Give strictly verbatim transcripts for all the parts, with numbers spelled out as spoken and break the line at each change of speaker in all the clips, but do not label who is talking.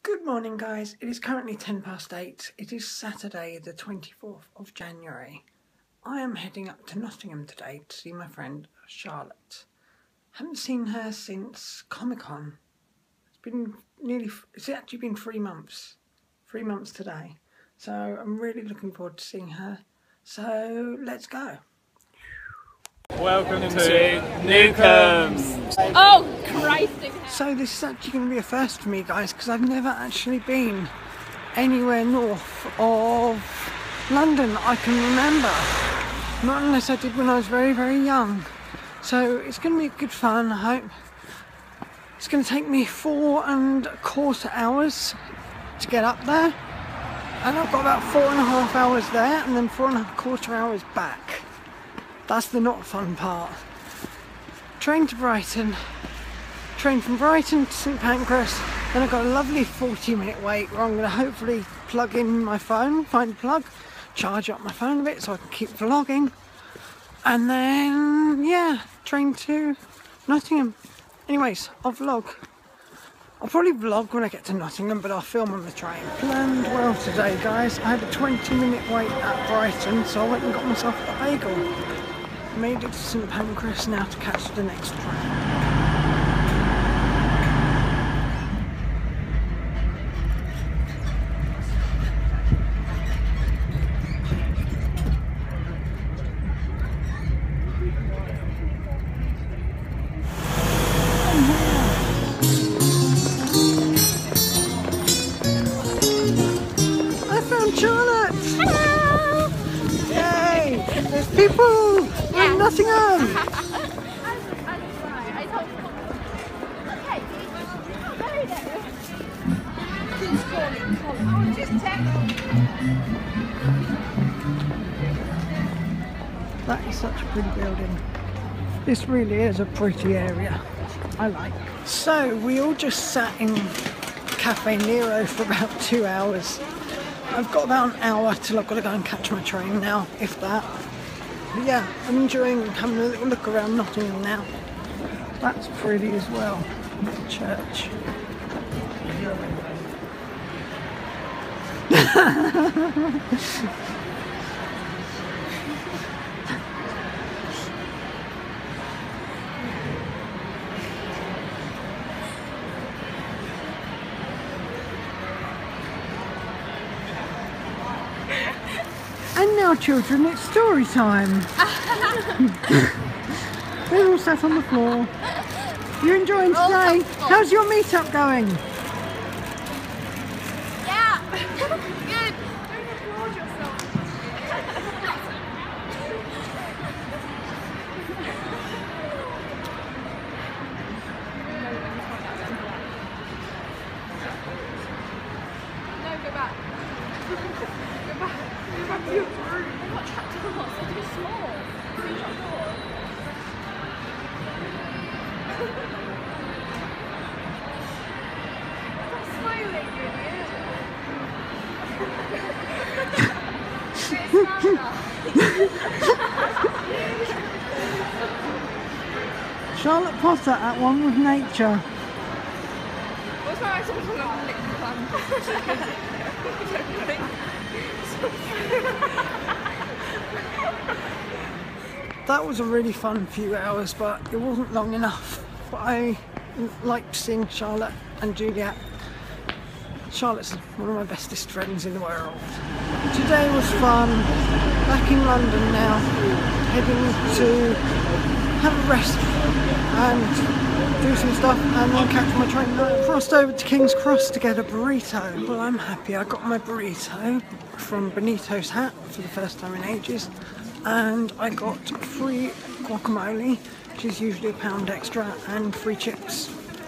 Good morning, guys. It is currently ten past eight. It is Saturday the twenty-fourth of January. I am heading up to Nottingham today to see my friend Charlotte. Haven't seen her since Comic-Con. It's been nearly, it's actually been three months. Three months today. So I'm really looking forward to seeing her. So let's go.
Welcome to Newcombs.
Oh, Christ.
So this is actually going to be a first for me, guys, because I've never actually been anywhere north of London I can remember. Not unless I did when I was very, very young. So it's going to be good fun, I hope. It's going to take me four and a quarter hours to get up there. And I've got about four and a half hours there and then four and a quarter hours back. That's the not fun part. Train to Brighton. Train from Brighton to St Pancras, then I've got a lovely forty minute wait where I'm going to hopefully plug in my phone, find a plug, charge up my phone a bit so I can keep vlogging, and then yeah, train to Nottingham. Anyways, I'll vlog. I'll probably vlog when I get to Nottingham, but I'll film on the train. Planned well today, guys. I had a twenty minute wait at Brighton, so I went and got myself a bagel. Made it to St Pancras now to catch the next train. Charlotte!
Hello!
Yay! There's people! We're in Nottingham! That is such a pretty building. This really is a pretty area. I like it. So we all just sat in Cafe Nero for about two hours. I've got about an hour till I've got to go and catch my train now, if that. But yeah, I'm enjoying having a little look around Nottingham now. That's pretty as well. Church. And now, children, it's story time. We're all sat on the floor. You enjoying today? How's your meetup going?
Yeah, good. Don't applaud yourself. No, go back. Go back. Go back to your room. I've got trapdoors. They're too small. Three trapdoors. Stop smiling, you idiot.
Charlotte Potter at one with nature.
What's my eyes on a lick
That was a really fun few hours, but it wasn't long enough. But I liked seeing Charlotte and Juliet. Charlotte's one of my bestest friends in the world. Today was fun. Back in London now, heading to have a rest and do some stuff and then catch my train. I crossed over to King's Cross to get a burrito. Well, I'm happy I got my burrito from Benito's Hat for the first time in ages, and I got free guacamole, which is usually a pound extra, and free chips.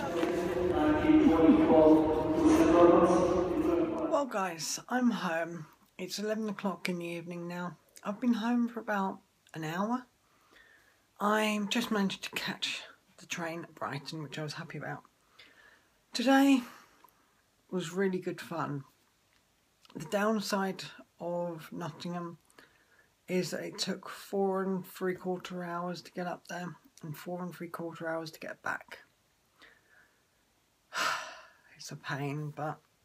Well, guys, I'm home. It's eleven o'clock in the evening now. I've been home for about an hour. I just managed to catch the train at Brighton, which I was happy about. Today was really good fun. The downside of Nottingham is that it took four and three quarter hours to get up there and four and three quarter hours to get back. It's a pain, but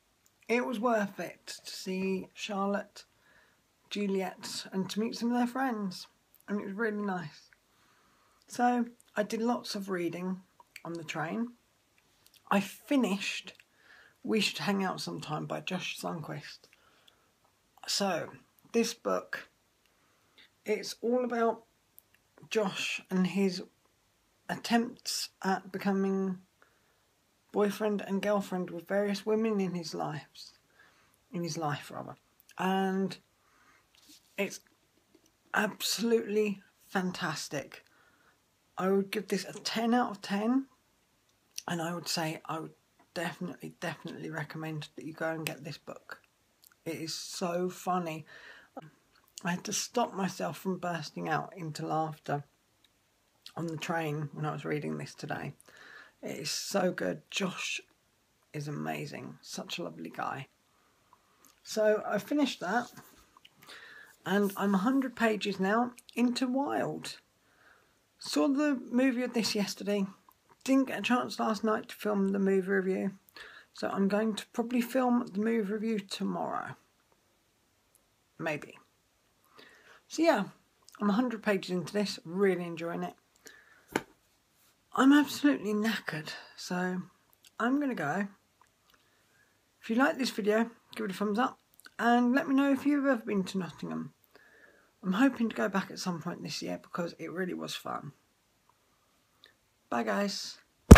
it was worth it to see Charlotte, Juliet, and to meet some of their friends, and it was really nice. So I did lots of reading on the train. I finished We Should Hang Out Sometime by Josh Sundquist. So this book, it's all about Josh and his attempts at becoming boyfriend and girlfriend with various women in his lives, in his life rather, and it's absolutely fantastic. I would give this a ten out of ten, and I would say I would definitely, definitely recommend that you go and get this book. It is so funny. I had to stop myself from bursting out into laughter on the train when I was reading this today. It is so good. Josh is amazing. Such a lovely guy. So I finished that, and I'm one hundred pages now into Wild. Saw the movie of this yesterday. Didn't get a chance last night to film the movie review, so I'm going to probably film the movie review tomorrow. Maybe. So yeah, I'm one hundred pages into this, really enjoying it. I'm absolutely knackered, so I'm going to go. If you like this video, give it a thumbs up, and let me know if you've ever been to Nottingham. I'm hoping to go back at some point this year because it really was fun. Bye guys.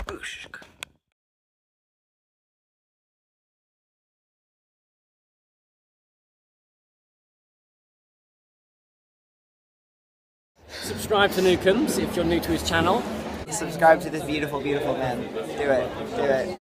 Subscribe to Newcombs if you're new to his channel.
Subscribe to this beautiful, beautiful man. Do it. Do it.